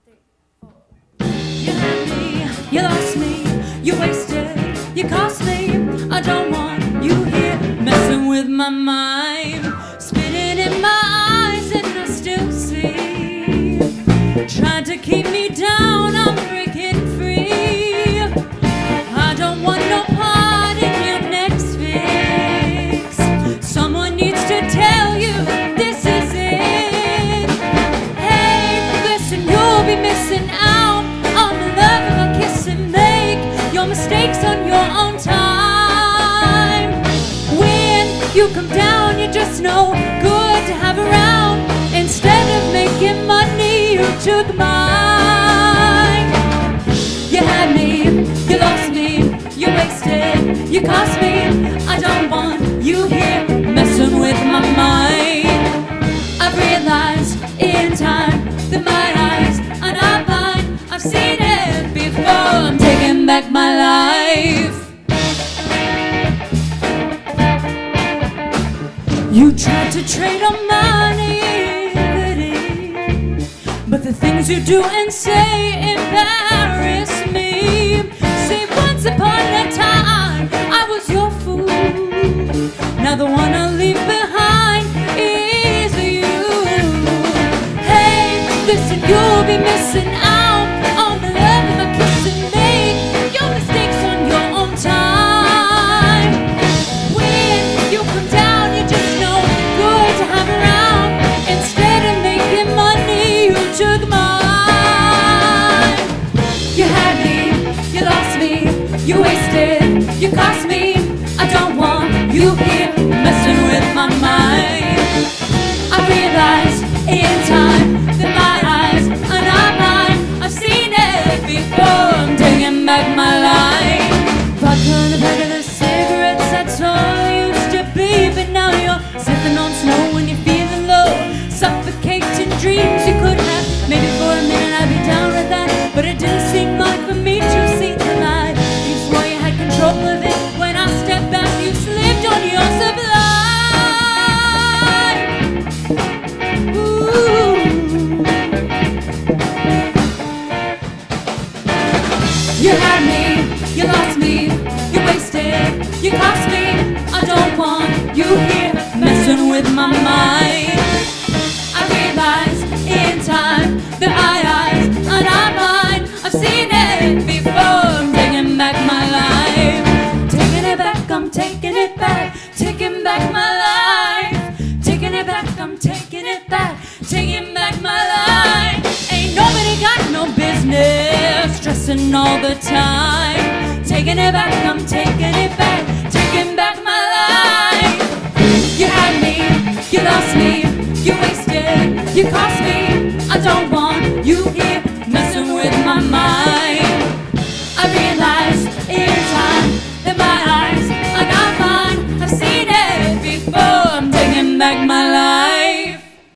You had me, you lost me, you wasted, you cost me. I don't want you here messing with my mind, spitting in my eyes and I still see, trying to keep me down, I'm breaking free. I don't want no part in your next fix. Someone needs to tell you this is it. Hey, listen, you'll be missing out on the love of a kiss and make your mistakes on your own time. When you come down, you're just no good to have around. Instead of making money, you took mine. You had me, you lost me, you wasted, you cost me. I don't want you here messing with my mind. I've realized in time that my eyes are not blind. I've seen it before, I'm taking back my life. You tried to trade on my naivety, but the things you do and say embarrass me. Say once upon a time I was your fool. Now the one I'll leave behind is you. Hey, listen, you'll be missing out on the love of a kiss and make your mistakes on your own time. When you come down, you're just no good to have around. Instead of making money, you took mine. You had me, you lost me, you wasted, you cost me. I don't want you here messing with my mind. I realized in time that my eyes are not mine. I've seen it before, I'm taking back my life. Vodka in the back of the cigarettes, that's all it used to be. But now you're sipping on snow when you're feeling low, suffocating dreams you could have. Maybe for a minute I'd be down with that, but it didn't seem like for me to see the light. You swore you had control of it. When I stepped back, you slipped on your sublime. Ooh. You had me, you lost me, you wasted, you cost me. I don't want you here messing with my mind. I realized in time that my eyes are not mine. I've seen it before, I'm taking back my life. Taking it back, I'm taking it back. Taking back my life. Taking it back, I'm taking it back. Taking back my life. Ain't nobody got no business stressing all the time. Taking it back, I'm taking it back. Taking back my life. You had me, you lost me, you wasted, you cost